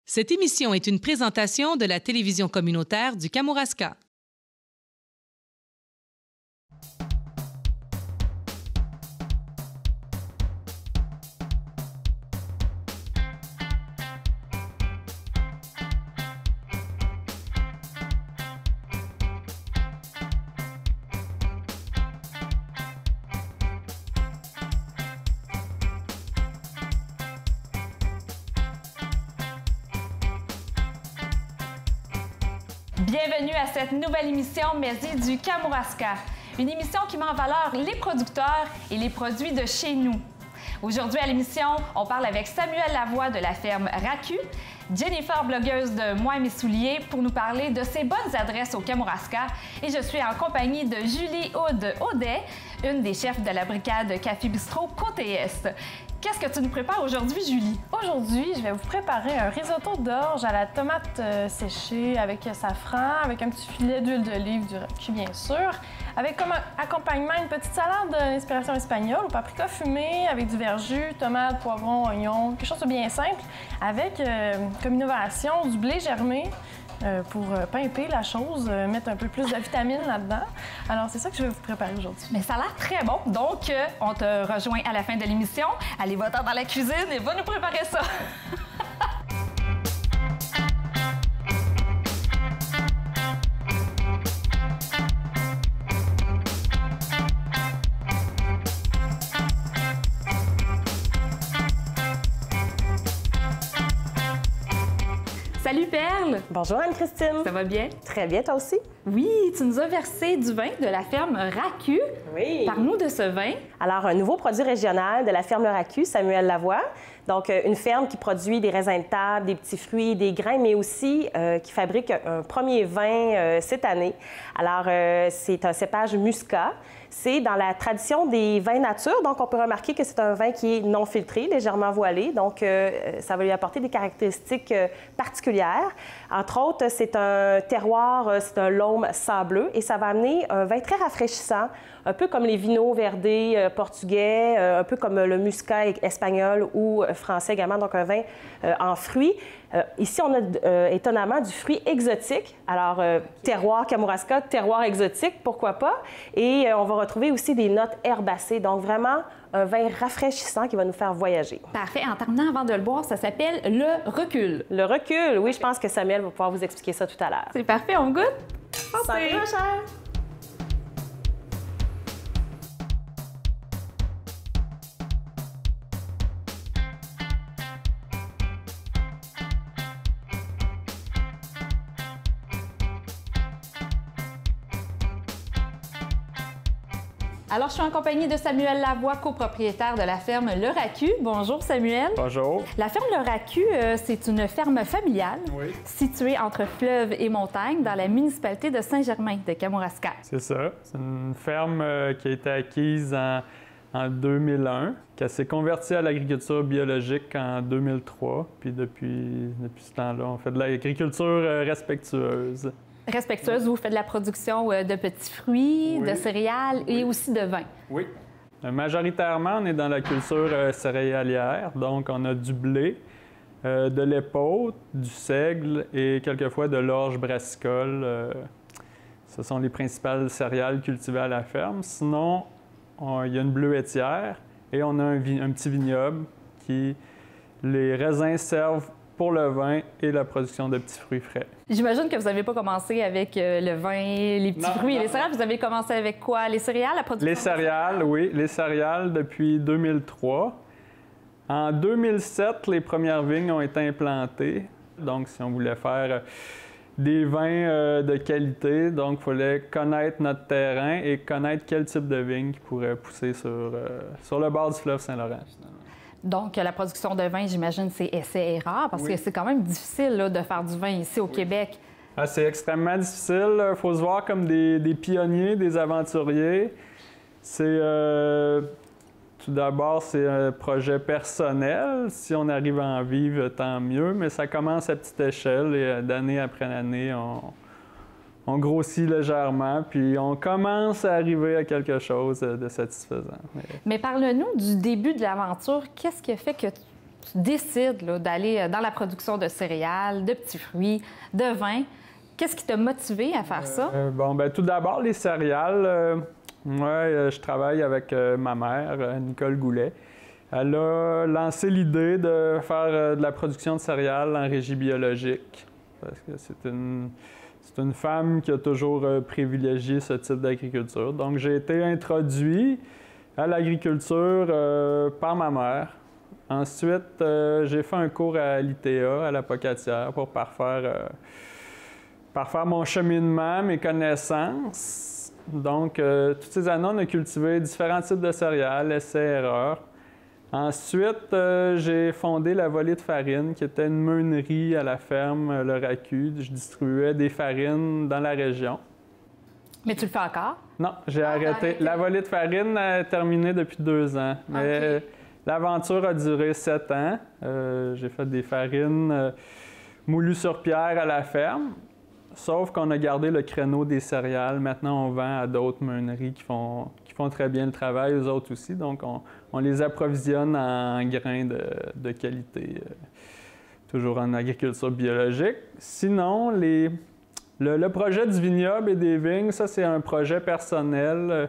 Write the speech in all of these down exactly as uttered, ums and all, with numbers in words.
Cette émission est une présentation de la télévision communautaire du Kamouraska. Bienvenue à cette nouvelle émission Mezzi du Kamouraska, une émission qui met en valeur les producteurs et les produits de chez nous. Aujourd'hui à l'émission, on parle avec Samuel Lavoie de la ferme Raku, Jennifer, blogueuse de Moi et mes souliers, pour nous parler de ses bonnes adresses au Kamouraska. Et je suis en compagnie de Julie Aude Audet, une des chefs de la brigade Café Bistrot Côté Est. Qu'est-ce que tu nous prépares aujourd'hui, Julie? Aujourd'hui, je vais vous préparer un risotto d'orge à la tomate euh, séchée avec safran, avec un petit filet d'huile d'olive du raku, bien sûr, avec comme accompagnement une petite salade d'inspiration espagnole au paprika fumé, avec du verjus, tomates, poivrons, oignons, quelque chose de bien simple, avec euh, comme innovation du blé germé. Euh, pour euh, pimper la chose, euh, mettre un peu plus de vitamines là-dedans. Alors, c'est ça que je vais vous préparer aujourd'hui. Mais ça a l'air très bon. Donc, euh, on te rejoint à la fin de l'émission. Allez, va-t'en dans la cuisine et va nous préparer ça. Salut Perle! Bonjour Anne-Christine! Ça va bien? Très bien, toi aussi? Oui, tu nous as versé du vin de la ferme Raku. Oui! Parle-nous de ce vin. Alors, un nouveau produit régional de la ferme Raku, Samuel Lavoie. Donc, une ferme qui produit des raisins de table, des petits fruits, des grains, mais aussi euh, qui fabrique un premier vin euh, cette année. Alors, euh, c'est un cépage muscat. C'est dans la tradition des vins nature, donc on peut remarquer que c'est un vin qui est non filtré, légèrement voilé, donc euh, ça va lui apporter des caractéristiques euh, particulières. Entre autres, c'est un terroir, euh, c'est un laume sableux et ça va amener un vin très rafraîchissant, un peu comme les vinos verdés euh, portugais, euh, un peu comme le muscat espagnol ou euh, français également, donc un vin euh, en fruits. Euh, ici, on a euh, étonnamment du fruit exotique. Alors, euh, terroir Kamouraska, terroir exotique, pourquoi pas? Et euh, on va retrouver aussi des notes herbacées. Donc, vraiment, un vin rafraîchissant qui va nous faire voyager. Parfait. En terminant, avant de le boire, ça s'appelle le recul. Le recul, oui, je pense que Samuel va pouvoir vous expliquer ça tout à l'heure. C'est parfait, on goûte? Santé, ma chère! Alors, je suis en compagnie de Samuel Lavoie, copropriétaire de la ferme Le Raku. Bonjour, Samuel. Bonjour. La ferme Le Raku, euh, c'est une ferme familiale oui. située entre fleuve et montagne dans la municipalité de Saint-Germain de Kamouraska. C'est ça. C'est une ferme euh, qui a été acquise en, en deux mille un, qui s'est convertie à l'agriculture biologique en deux mille trois. Puis depuis, depuis ce temps-là, on fait de l'agriculture euh, respectueuse. Respectueuse, vous faites de la production de petits fruits, oui. de céréales et oui. aussi de vin. Oui. Euh, majoritairement, on est dans la culture euh, céréalière, donc on a du blé, euh, de l'épaule, du seigle et quelquefois de l'orge brassicole. Euh, ce sont les principales céréales cultivées à la ferme. Sinon, on, il y a une bleuetière et on a un, vi- un petit vignoble qui, les raisins servent pour le vin et la production de petits fruits frais. J'imagine que vous n'avez pas commencé avec euh, le vin, les petits non, fruits et non, les céréales. Vous avez commencé avec quoi? Les céréales, la production? Les céréales, oui. Les céréales depuis deux mille trois. En deux mille sept, les premières vignes ont été implantées. Donc, si on voulait faire des vins euh, de qualité, donc il fallait connaître notre terrain et connaître quel type de vigne qui pourrait pousser sur, euh, sur le bord du fleuve Saint-Laurent, finalement. Donc, la production de vin, j'imagine, c'est essai-erreur, parce oui. que c'est quand même difficile là, de faire du vin ici au oui. Québec. Ah, c'est extrêmement difficile. Il faut se voir comme des, des pionniers, des aventuriers. C'est euh, tout d'abord, c'est un projet personnel. Si on arrive à en vivre, tant mieux, mais ça commence à petite échelle et d'année après année, on, on grossit légèrement, puis on commence à arriver à quelque chose de satisfaisant. Mais, mais parle-nous du début de l'aventure. Qu'est-ce qui a fait que tu décides là, d'aller dans la production de céréales, de petits fruits, de vin, qu'est-ce qui t'a motivé à faire ça? Euh, bon, ben tout d'abord, les céréales. Euh, moi, euh, je travaille avec euh, ma mère, euh, Nicole Goulet. Elle a lancé l'idée de faire euh, de la production de céréales en régie biologique. Parce que c'est une, c'est une femme qui a toujours euh, privilégié ce type d'agriculture. Donc, j'ai été introduit à l'agriculture euh, par ma mère. Ensuite, euh, j'ai fait un cours à l'I T A, à la Pocatière, pour parfaire, euh, parfaire mon cheminement, mes connaissances. Donc, euh, toutes ces années, on a cultivé différents types de céréales, essais-erreurs. Ensuite, euh, j'ai fondé la Volée de farine, qui était une meunerie à la ferme euh, Le Racu. Je distribuais des farines dans la région. Mais tu le fais encore? Non, j'ai arrêté. arrêté. La Volée de farine a terminé depuis deux ans. Mais OK. l'aventure a duré sept ans. Euh, j'ai fait des farines euh, moulues sur pierre à la ferme. Sauf qu'on a gardé le créneau des céréales. Maintenant, on vend à d'autres meuneries qui font, qui font très bien le travail, eux autres aussi. Donc, on, on les approvisionne en grains de, de qualité, euh, toujours en agriculture biologique. Sinon, les, le, le projet du vignoble et des vignes, ça, c'est un projet personnel.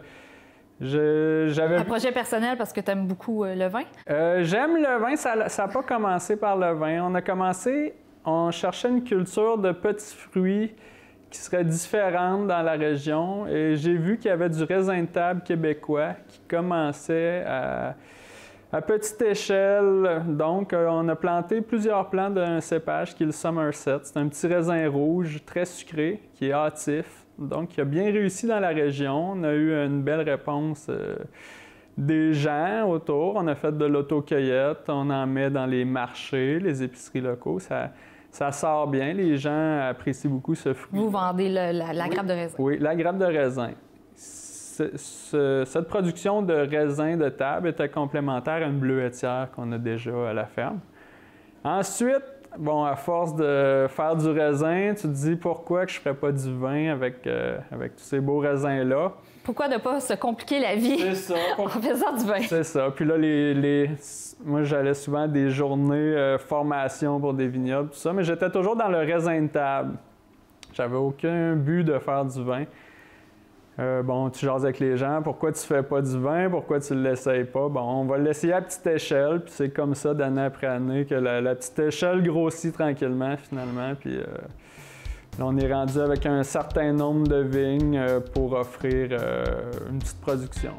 Je, j'avais... Un projet personnel parce que tu aimes beaucoup euh, le vin? Euh, j'aime le vin. Ça n'a pas commencé par le vin. On a commencé... On cherchait une culture de petits fruits qui serait différente dans la région. Et j'ai vu qu'il y avait du raisin de table québécois qui commençait à, à petite échelle. Donc, euh, on a planté plusieurs plants d'un cépage qui est le Somerset. C'est un petit raisin rouge très sucré qui est hâtif. Donc, il a bien réussi dans la région. On a eu une belle réponse euh, des gens autour. On a fait de l'autocueillette. On en met dans les marchés, les épiceries locaux. Ça, Ça sort bien, les gens apprécient beaucoup ce fruit. Vous vendez le, la, la oui. grappe de raisin. Oui, la grappe de raisin. Ce, ce, cette production de raisin de table était complémentaire à une bleuetière qu'on a déjà à la ferme. Ensuite, bon, à force de faire du raisin, tu te dis pourquoi que je ne ferais pas du vin avec, euh, avec tous ces beaux raisins-là. Pourquoi ne pas se compliquer la vie C'est ça. en faisant du vin? C'est ça. Puis là, les, les... moi, j'allais souvent à des journées euh, formation pour des vignobles, tout ça, mais j'étais toujours dans le raisin de table. J'avais aucun but de faire du vin. Euh, bon, tu jases avec les gens. Pourquoi tu fais pas du vin? Pourquoi tu ne l'essayes pas? Bon, on va l'essayer à petite échelle, puis c'est comme ça, d'année après année, que la, la petite échelle grossit tranquillement, finalement, puis... Euh... Là, on est rendu avec un certain nombre de vignes euh, pour offrir euh, une petite production.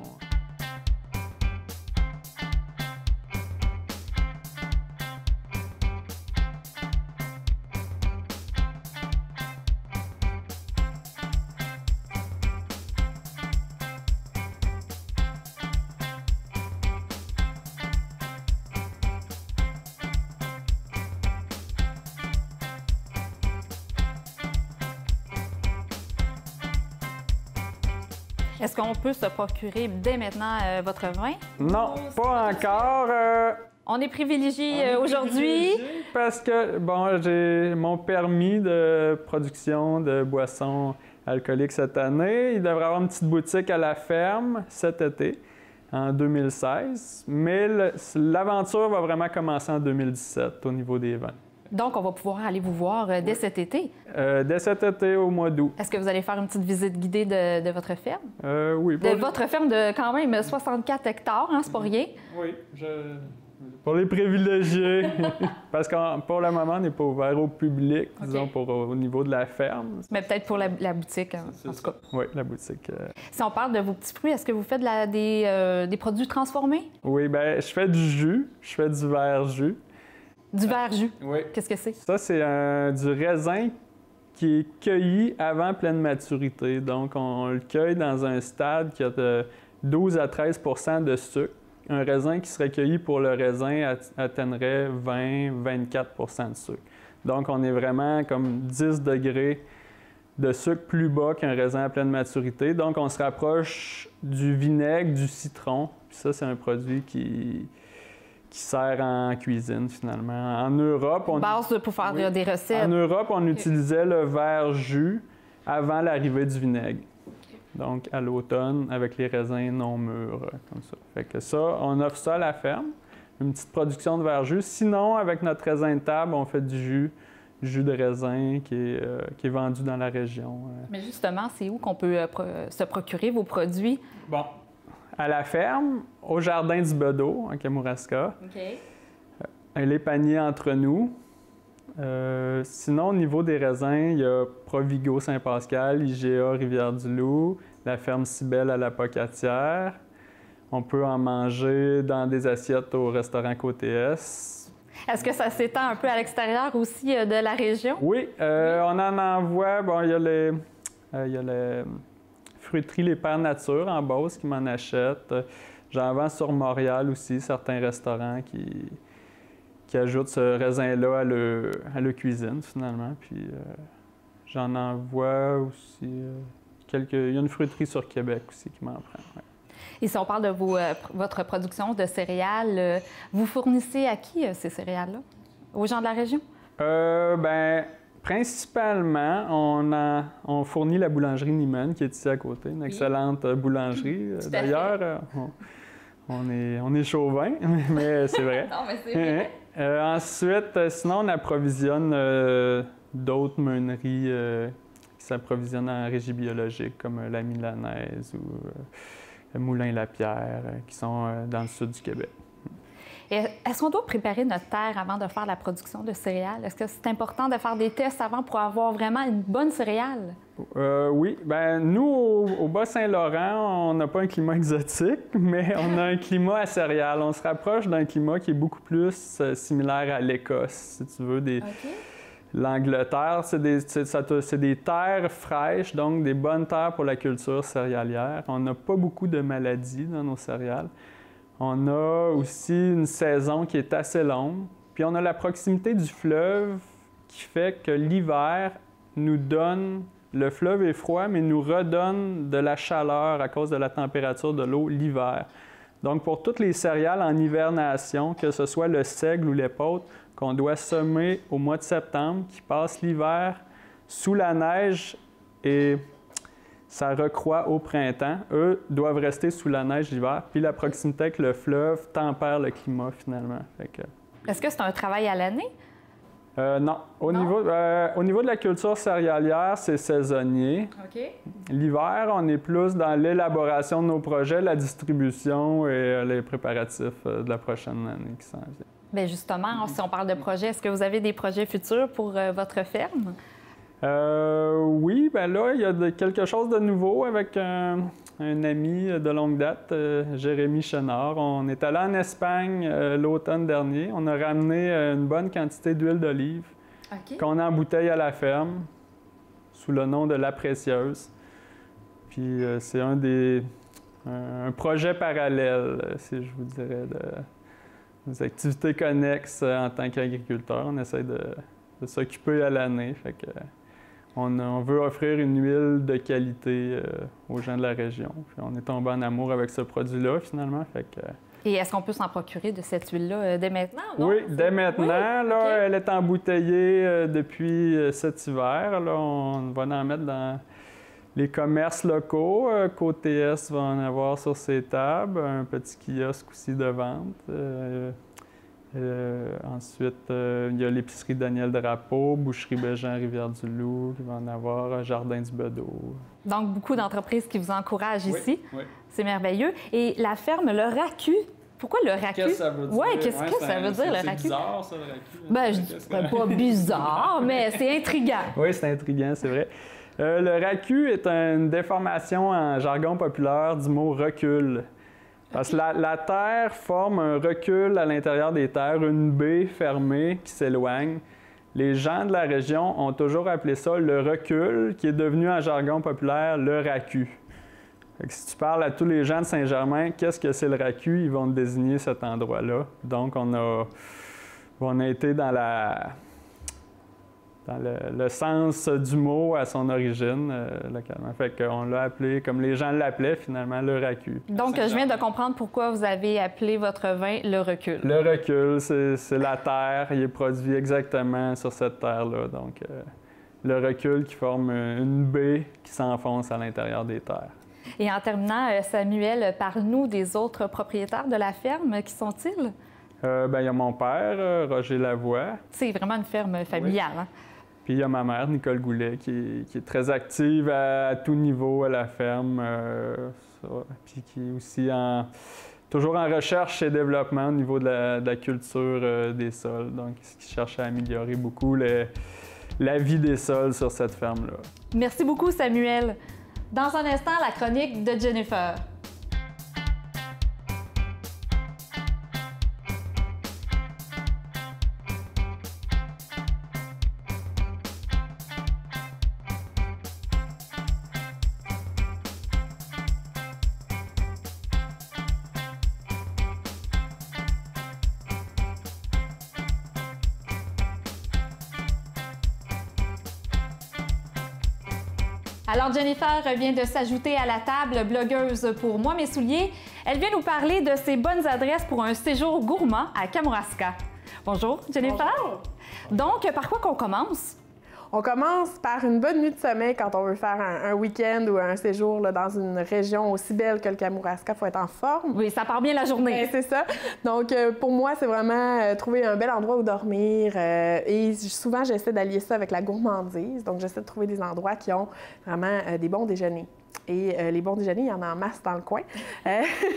Est-ce qu'on peut se procurer dès maintenant euh, votre vin? Non, pas encore. Euh, On est privilégié on est euh, aujourd'hui. privilégié Parce que, bon, j'ai mon permis de production de boissons alcooliques cette année. Il devrait y avoir une petite boutique à la ferme cet été, en deux mille seize. Mais le, l'aventure va vraiment commencer en deux mille dix-sept au niveau des vins. Donc, on va pouvoir aller vous voir euh, dès oui. cet été. Euh, dès cet été, au mois d'août. Est-ce que vous allez faire une petite visite guidée de, de votre ferme? Euh, oui. De votre ferme de quand même soixante-quatre hectares, hein, c'est pas rien? Oui, je... pour les privilégiés. Parce que pour le moment, on n'est pas ouvert au public, Okay. disons, pour, au niveau de la ferme. Mais peut-être pour la, la boutique, hein, en tout cas. Oui, la boutique. Euh... Si on parle de vos petits fruits, est-ce que vous faites de la, des, euh, des produits transformés? Oui, bien, je fais du jus. Je fais du verre jus. Du verre jus? Oui. Qu'est-ce que c'est? Ça, c'est un, du raisin qui est cueilli avant pleine maturité. Donc, on, on le cueille dans un stade qui a de douze à treize de sucre. Un raisin qui serait cueilli pour le raisin atteindrait vingt à vingt-quatre de sucre. Donc, on est vraiment comme dix degrés de sucre plus bas qu'un raisin à pleine maturité. Donc, on se rapproche du vinaigre, du citron. Puis ça, c'est un produit qui... qui sert en cuisine, finalement. En Europe, on... Base pour faire oui. des recettes. En Europe, on okay. utilisait le verre jus avant l'arrivée du vinaigre. Okay. Donc, à l'automne, avec les raisins non mûrs, comme ça. Fait que ça, on offre ça à la ferme. une petite production de verre-jus. Sinon, avec notre raisin de table, on fait du jus, jus de raisin qui est, euh, qui est vendu dans la région. Mais justement, c'est où qu'on peut euh, pro se procurer vos produits? Bon, à la ferme, au jardin du Bedeau, à Kamouraska. OK. Euh, les paniers entre nous. Euh, sinon, au niveau des raisins, il y a Provigo Saint-Pascal, I G A Rivière-du-Loup, la ferme Cybelle à la Pocatière. On peut en manger dans des assiettes au restaurant Côté Est. Est-ce que ça s'étend un peu à l'extérieur aussi euh, de la région? Oui, euh, on en envoie. Bon, il y a les, euh, il y a les fruiteries Les Pères Nature en Beauce qui m'en achètent. J'en vends sur Montréal aussi, certains restaurants qui, qui ajoutent ce raisin-là à leur, à leur cuisine, finalement. Puis euh, j'en envoie aussi euh, quelques... Il y a une fruiterie sur Québec aussi qui m'en prend. Ouais. Et si on parle de vos, euh, votre production de céréales, euh, vous fournissez à qui euh, ces céréales-là? Aux gens de la région? Euh, ben, principalement, on, a, on fournit la boulangerie Niemann, qui est ici à côté, une excellente oui. boulangerie. D'ailleurs, euh, on, on, est, on est chauvin, mais c'est vrai. Non, mais c'est vrai. Euh, ensuite, euh, sinon, on approvisionne euh, d'autres meuneries euh, qui s'approvisionnent en régie biologique, comme euh, la Milanaise ou... Euh, Moulin-la-Pierre, qui sont dans le sud du Québec. Est-ce qu'on doit préparer notre terre avant de faire la production de céréales? Est-ce que c'est important de faire des tests avant pour avoir vraiment une bonne céréale? Euh, oui. Bien, nous, au, au Bas-Saint-Laurent, on n'a pas un climat exotique, mais on a un climat à céréales. On se rapproche d'un climat qui est beaucoup plus euh, similaire à l'Écosse, si tu veux. Des... Okay. L'Angleterre, c'est des, c'est des terres fraîches, donc des bonnes terres pour la culture céréalière. On n'a pas beaucoup de maladies dans nos céréales. On a aussi une saison qui est assez longue. Puis on a la proximité du fleuve qui fait que l'hiver nous donne... Le fleuve est froid, mais nous redonne de la chaleur à cause de la température de l'eau l'hiver. Donc pour toutes les céréales en hivernation, que ce soit le seigle ou l'épeautre, qu'on doit semer au mois de septembre, qui passe l'hiver sous la neige et ça recroît au printemps. Eux doivent rester sous la neige l'hiver, puis la proximité avec le fleuve tempère le climat finalement. Fait que... Est-ce que c'est un travail à l'année? Euh, non. Au, non? Niveau, euh, au niveau de la culture céréalière, c'est saisonnier. Okay. L'hiver, on est plus dans l'élaboration de nos projets, la distribution et euh, les préparatifs euh, de la prochaine année qui s'en vient. Bien justement, si on parle de projets, est-ce que vous avez des projets futurs pour euh, votre ferme? Euh, oui, bien là, il y a de, quelque chose de nouveau avec un, un ami de longue date, euh, Jérémy Chenard. On est allé en Espagne euh, l'automne dernier. On a ramené euh, une bonne quantité d'huile d'olive okay. qu'on embouteille à la ferme sous le nom de La Précieuse. Puis euh, c'est un des un, un projet parallèle, si je vous dirais, de... des activités connexes en tant qu'agriculteur. On essaie de, de s'occuper à l'année. Fait que, on, on veut offrir une huile de qualité euh, aux gens de la région. Puis on est tombé en amour avec ce produit-là, finalement. Fait que, et est-ce qu'on peut s'en procurer de cette huile-là euh, dès maintenant? Non? Oui, dès maintenant. Oui? Là, okay. Elle est embouteillée euh, depuis euh, cet hiver. Là, on va en mettre dans les commerces locaux. Euh, Côté Est va en avoir sur ses tables. Un petit kiosque aussi de vente. Euh, euh, ensuite, euh, il y a l'épicerie Daniel Drapeau, Boucherie Bégin, Rivière-du-Loup, qui va en avoir, Jardin du Bedeau. Donc, beaucoup d'entreprises qui vous encouragent oui, ici. Oui. C'est merveilleux. Et la ferme, le racu, pourquoi le racu? Qu'est-ce que ça veut dire? Oui, qu'est-ce ouais, que ça veut dire, le racu? C'est bizarre, ça, le racu. Ben, je dirais pas bizarre, mais c'est intriguant. Oui, c'est intriguant, c'est vrai. Euh, le racu est une déformation en jargon populaire du mot recul. Parce que la, la terre forme un recul à l'intérieur des terres, une baie fermée qui s'éloigne. Les gens de la région ont toujours appelé ça le recul, qui est devenu en jargon populaire le racu. Fait que si tu parles à tous les gens de Saint-Germain, qu'est-ce que c'est le racu, ils vont te désigner cet endroit-là. Donc, on a, on a été dans la... dans le, le sens du mot à son origine, euh, localement. Fait qu'on l'a appelé, comme les gens l'appelaient, finalement, le racu. Donc, je viens de comprendre pourquoi vous avez appelé votre vin le recul. Le recul, c'est la terre. Il est produit exactement sur cette terre-là. Donc, euh, le recul qui forme une baie qui s'enfonce à l'intérieur des terres. Et en terminant, Samuel, parle-nous des autres propriétaires de la ferme. Qui sont-ils? Euh, ben, il y a mon père, euh, Roger Lavoie. C'est vraiment une ferme familiale. Oui. Hein? Puis il y a ma mère, Nicole Goulet, qui est, qui est très active à, à tout niveau à la ferme. Euh, ça. Puis qui est aussi en, toujours en recherche et développement au niveau de la, de la culture euh, des sols. Donc, qui cherche à améliorer beaucoup le, la vie des sols sur cette ferme-là. Merci beaucoup, Samuel. Dans un instant, la chronique de Jennifer. Alors, Jennifer vient de s'ajouter à la table, blogueuse pour Moi Mes Souliers. Elle vient nous parler de ses bonnes adresses pour un séjour gourmand à Kamouraska. Bonjour, Jennifer. Bonjour. Donc, par quoi qu'on commence? On commence par une bonne nuit de sommeil quand on veut faire un, un week-end ou un séjour là, dans une région aussi belle que le Kamouraska. Il faut être en forme. Oui, ça part bien la journée. Ben, c'est ça. Donc, euh, pour moi, c'est vraiment euh, trouver un bel endroit où dormir. Euh, et souvent, j'essaie d'allier ça avec la gourmandise. Donc, j'essaie de trouver des endroits qui ont vraiment euh, des bons déjeuners. Et euh, les bons déjeuners, il y en a en masse dans le coin. Euh,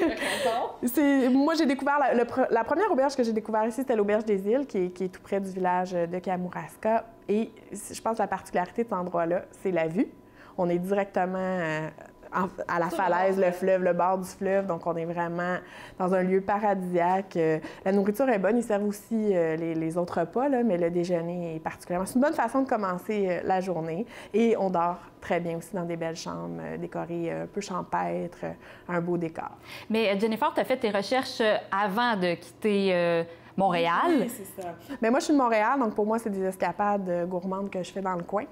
c'est, moi, j'ai découvert... La, le, la première auberge que j'ai découvert ici, c'était l'auberge des Îles, qui est, qui est tout près du village de Kamouraska. Et je pense que la particularité de cet endroit-là, c'est la vue. On est directement euh, en, à la falaise, le fleuve, le bord du fleuve. Donc, on est vraiment dans un lieu paradisiaque. Euh, la nourriture est bonne. Ils servent aussi euh, les, les autres repas, là, mais le déjeuner est particulièrement... C'est une bonne façon de commencer euh, la journée. Et on dort très bien aussi dans des belles chambres euh, décorées un peu champêtres, euh, un beau décor. Mais Jennifer, tu as fait tes recherches avant de quitter euh, Montréal. Oui, c'est ça. Mais moi, je suis de Montréal, donc pour moi, c'est des escapades gourmandes que je fais dans le coin.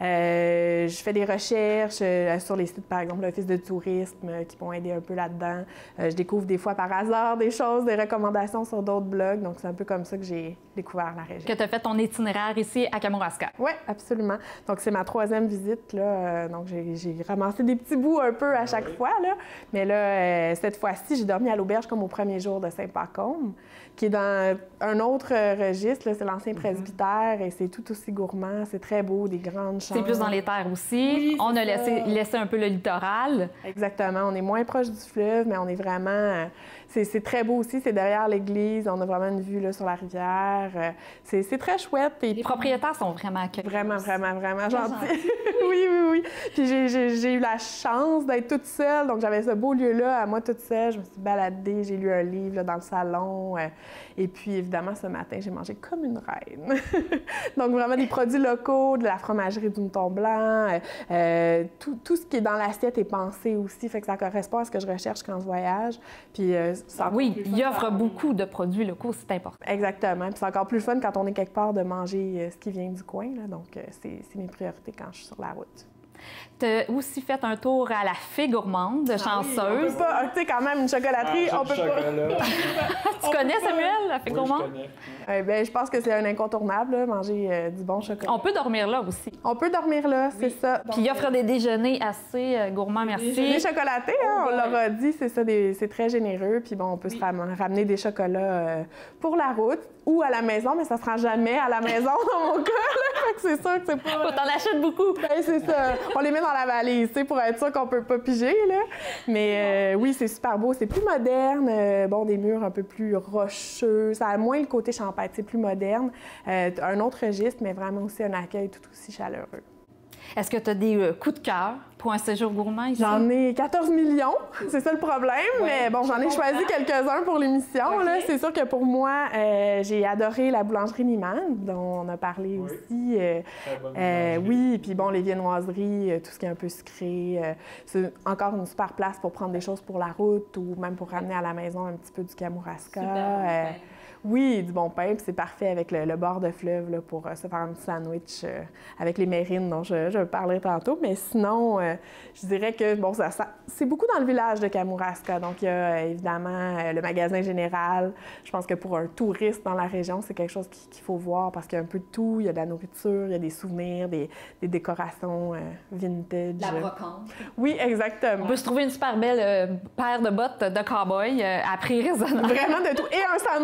Euh, je fais des recherches euh, sur les sites, par exemple, l'Office de tourisme, euh, qui vont aider un peu là-dedans. Euh, je découvre des fois par hasard des choses, des recommandations sur d'autres blogs. Donc, c'est un peu comme ça que j'ai découvert la région. Que tu as fait ton itinéraire ici à Kamouraska. Oui, absolument. Donc, c'est ma troisième visite, là. Euh, donc, j'ai, j'ai ramassé des petits bouts un peu à chaque fois, là. Mais là, euh, cette fois-ci, j'ai dormi à l'auberge comme au premier jour de Saint-Pacôme, qui est dans un autre registre, là, c'est l'ancien presbytère, et c'est tout aussi gourmand, c'est très beau, des grandes chambres. C'est plus dans les terres aussi. Oui, on a laissé, ça. laissé un peu le littoral. Exactement, on est moins proche du fleuve, mais on est vraiment... C'est, c'est très beau aussi, c'est derrière l'église, on a vraiment une vue là, sur la rivière. C'est, c'est très chouette. Et... Les propriétaires sont vraiment accueillants. Vraiment, vraiment, vraiment gentils. Oui, oui, oui. Puis j'ai, j'ai, j'ai eu la chance d'être toute seule, donc j'avais ce beau lieu-là à moi toute seule. Je me suis baladée, j'ai lu un livre là, dans le salon. Euh, et puis, évidemment, ce matin, j'ai mangé comme une reine. Donc, vraiment des produits locaux, de la fromagerie du Mouton Blanc. Euh, tout, tout ce qui est dans l'assiette est pensé aussi, fait que ça correspond à ce que je recherche quand je voyage. Puis, euh, c'est oui, il offre beaucoup de produits locaux, c'est important. Exactement. Puis c'est encore plus fun quand on est quelque part de manger euh, ce qui vient du coin. Là. Donc, euh, c'est, c'est mes priorités quand je suis sur la route. Tu as aussi fait un tour à la Fée Gourmande de Chanceuse. Oui, on peut pas, tu sais, quand même, une chocolaterie, Ah, on peut pas. Tu connais, Samuel, la Fée Oui, Gourmande? je connais. Euh, ben, je pense que c'est un incontournable, là, manger euh, du bon chocolat. On peut dormir là aussi. On peut dormir là, c'est ça. Puis il offre des déjeuners assez euh, gourmands, merci. Des chocolatés, hein, on leur a dit, c'est ça, des, c'est très généreux. Puis bon, on peut se ram- ramener des chocolats euh, pour la route ou à la maison, mais ça se rend jamais à la maison dans mon cas. Là. Fait que c'est sûr que c'est pas... Faut t'en achètes beaucoup. Ben, c'est ça. On les met dans la valise, tu sais, pour être sûr qu'on peut pas piger, là. Mais euh, oui, c'est super beau. C'est plus moderne. Euh, bon, des murs un peu plus rocheux. Ça a moins le côté champêtre. C'est plus moderne. Euh, un autre registre, mais vraiment aussi un accueil tout aussi chaleureux. Est-ce que tu as des euh, coups de cœur pour un séjour gourmand ici? J'en ai quatorze millions, c'est ça le problème, Ouais, mais bon, j'en ai choisi quelques-uns pour l'émission. Okay. Là. C'est sûr que pour moi, euh, j'ai adoré la boulangerie Niemann, dont on a parlé Oui. aussi. Euh, Très bonne euh, boulangerie. oui, puis bon, les viennoiseries, euh, tout ce qui est un peu sucré. Euh, c'est encore une super place pour prendre des choses pour la route ou même pour ramener à la maison un petit peu du Kamouraska. Euh, oui, du bon pain, puis c'est parfait avec le, le bord de fleuve là, pour euh, se faire un petit sandwich euh, avec les mérines dont je, je parlerai tantôt. Mais sinon, euh, je dirais que bon, ça, ça, c'est beaucoup dans le village de Kamouraska. Donc, il y a euh, évidemment euh, le magasin général. Je pense que pour un touriste dans la région, c'est quelque chose qui, qu'il faut voir parce qu'il y a un peu de tout. Il y a de la nourriture, il y a des souvenirs, des, des décorations euh, vintage. La brocante. Oui, exactement. On peut se trouver une super belle euh, paire de bottes de cow-boy euh, à prix raisonnable. Vraiment de tout. Et un sandwich.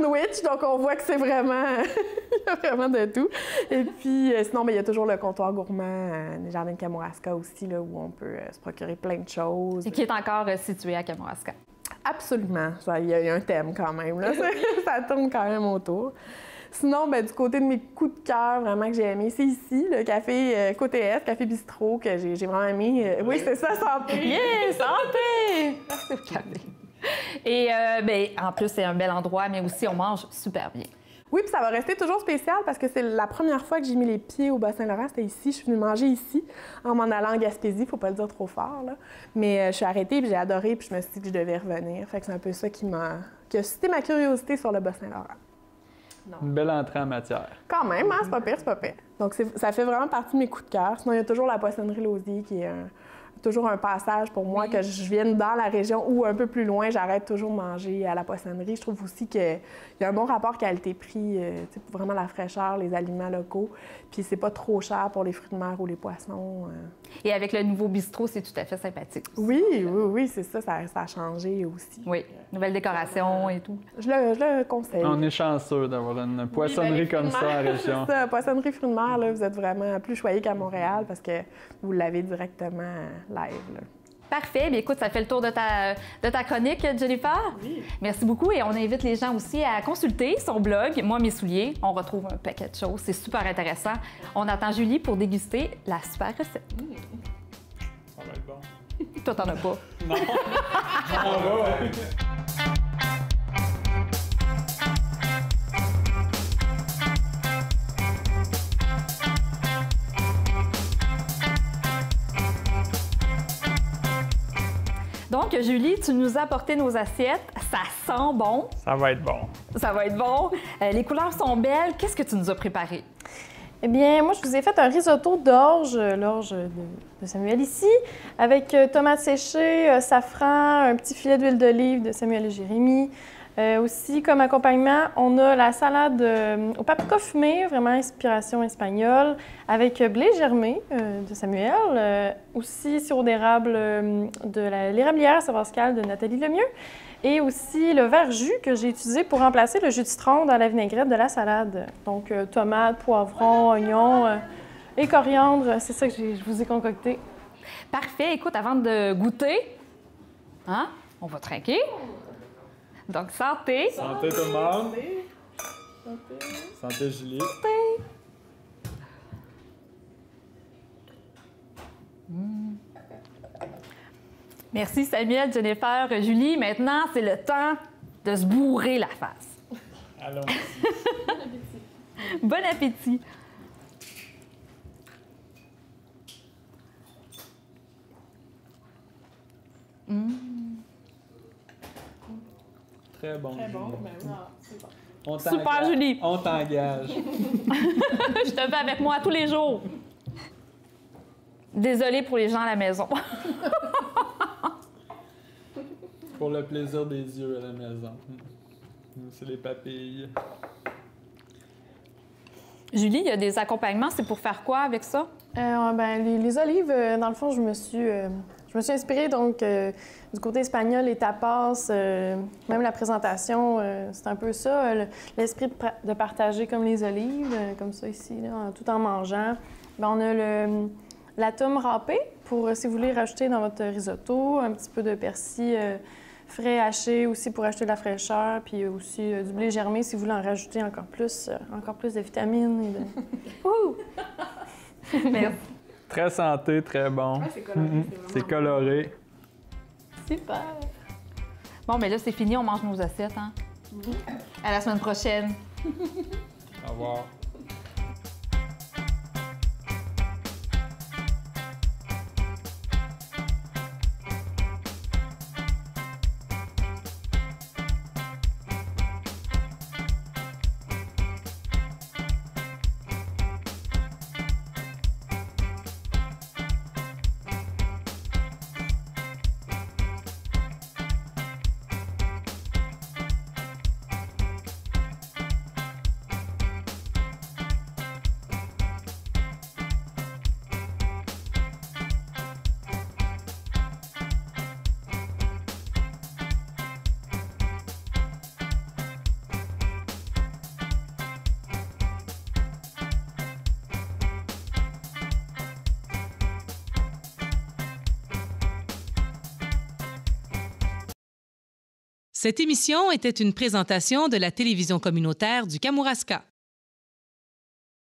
donc on voit que c'est vraiment, il y a vraiment de tout. Et puis, euh, sinon, bien, il y a toujours le comptoir gourmand, euh, les jardins de Kamouraska aussi, là, où on peut euh, se procurer plein de choses. Et qui est encore euh, situé à Kamouraska. Absolument. Il y, a, il y a un thème quand même, là. Ça tourne quand même autour. Sinon, bien, du côté de mes coups de cœur, vraiment, que j'ai aimé, c'est ici, le café euh, Côté Est, Café Bistrot, que j'ai, j'ai vraiment aimé. Euh, oui, c'est ça, santé! Yeah, santé! Merci au café. Et euh, bien, en plus, c'est un bel endroit, mais aussi, on mange super bien. Oui, puis ça va rester toujours spécial parce que c'est la première fois que j'ai mis les pieds au Bas-Saint-Laurent, c'était ici. Je suis venue manger ici, en m'en allant en Gaspésie, faut pas le dire trop fort, là. Mais euh, je suis arrêtée, puis j'ai adoré, puis je me suis dit que je devais revenir. Fait que c'est un peu ça qui m'a... qui a suscité ma curiosité sur le Bas-Saint-Laurent. Non. Une belle entrée en matière. Quand même, hein? C'est pas pire, c'est pas pire. Donc, c'est, ça fait vraiment partie de mes coups de cœur. Sinon, il y a toujours la poissonnerie Lausier qui est un, toujours un passage pour moi, oui. Que je vienne dans la région ou un peu plus loin, j'arrête toujours de manger à la poissonnerie. Je trouve aussi qu'il y a un bon rapport qualité-prix, euh, pour vraiment la fraîcheur, les aliments locaux. Puis c'est pas trop cher pour les fruits de mer ou les poissons. Euh. Et avec le nouveau bistrot, c'est tout à fait sympathique aussi. Oui, oui, oui, c'est ça, ça, ça a changé aussi. Oui, nouvelle décoration et tout. Je le, je le conseille. On est chanceux d'avoir une poissonnerie oui, ben, comme ça en région. C'est ça, poissonnerie fruits de mer, là, vous êtes vraiment plus choyé qu'à Montréal parce que vous l'avez directement live. Là. Parfait. Bien, écoute, ça fait le tour de ta, de ta chronique, Jennifer. Oui. Merci beaucoup. Et on invite les gens aussi à consulter son blog, Moi, mes souliers. On retrouve un paquet de choses. C'est super intéressant. On attend Julie pour déguster la super recette. Mmh. Ça va être bon. Toi, t'en as pas. Non. On va, ouais. Donc, Julie, tu nous as apporté nos assiettes. Ça sent bon. Ça va être bon. Ça va être bon. Euh, les couleurs sont belles. Qu'est-ce que tu nous as préparé? Eh bien, moi, je vous ai fait un risotto d'orge, l'orge de, de Samuel ici, avec euh, tomates séchées, euh, safran, un petit filet d'huile d'olive de Samuel et Jérémy. Euh, aussi, comme accompagnement, on a la salade euh, au paprika fumé, vraiment inspiration espagnole, avec euh, blé germé euh, de Samuel. Euh, aussi, sirop d'érable euh, de la, l'érablière Saint-Pascal de Nathalie Lemieux. Et aussi le verre jus que j'ai utilisé pour remplacer le jus de citron dans la vinaigrette de la salade. Donc, euh, tomates, poivrons, oignons euh, et coriandre. C'est ça que j'ai, je vous ai concocté. Parfait. Écoute, avant de goûter, hein, on va trinquer. Donc, santé! Santé tout le monde! Santé! Santé, Julie! Santé! Mmh. Merci Samuel, Jennifer, Julie. Maintenant, c'est le temps de se bourrer la face. Allons-y! Bon appétit! Bon appétit! Mmh. Très bon. Très bon, ben oui, c'est bon. On Super, Julie! On t'engage. Je te fais avec moi tous les jours. Désolée pour les gens à la maison. Pour le plaisir des yeux à la maison. Nous, c'est les papilles. Julie, il y a des accompagnements. C'est pour faire quoi avec ça? Euh, ben, les, les olives, euh, dans le fond, je me suis... Euh... Je me suis inspirée, donc, euh, du côté espagnol, les tapas, euh, même la présentation, euh, c'est un peu ça, euh, l'esprit de, de partager comme les olives, euh, comme ça ici, là, tout en mangeant. Bien, on a le, la tomme râpée, pour, si vous voulez, rajouter dans votre risotto, un petit peu de persil euh, frais haché aussi pour ajouter de la fraîcheur, puis aussi euh, du blé germé si vous voulez en rajouter encore plus, euh, encore plus de vitamines. Et de... Ouh! Merci. Très santé, très bon. Ouais, c'est coloré. Mm-hmm. C'est, c'est coloré. Super! Bon, mais là, c'est fini, on mange nos assiettes, hein? Mm-hmm. À la semaine prochaine. Au revoir. Cette émission était une présentation de la télévision communautaire du Kamouraska.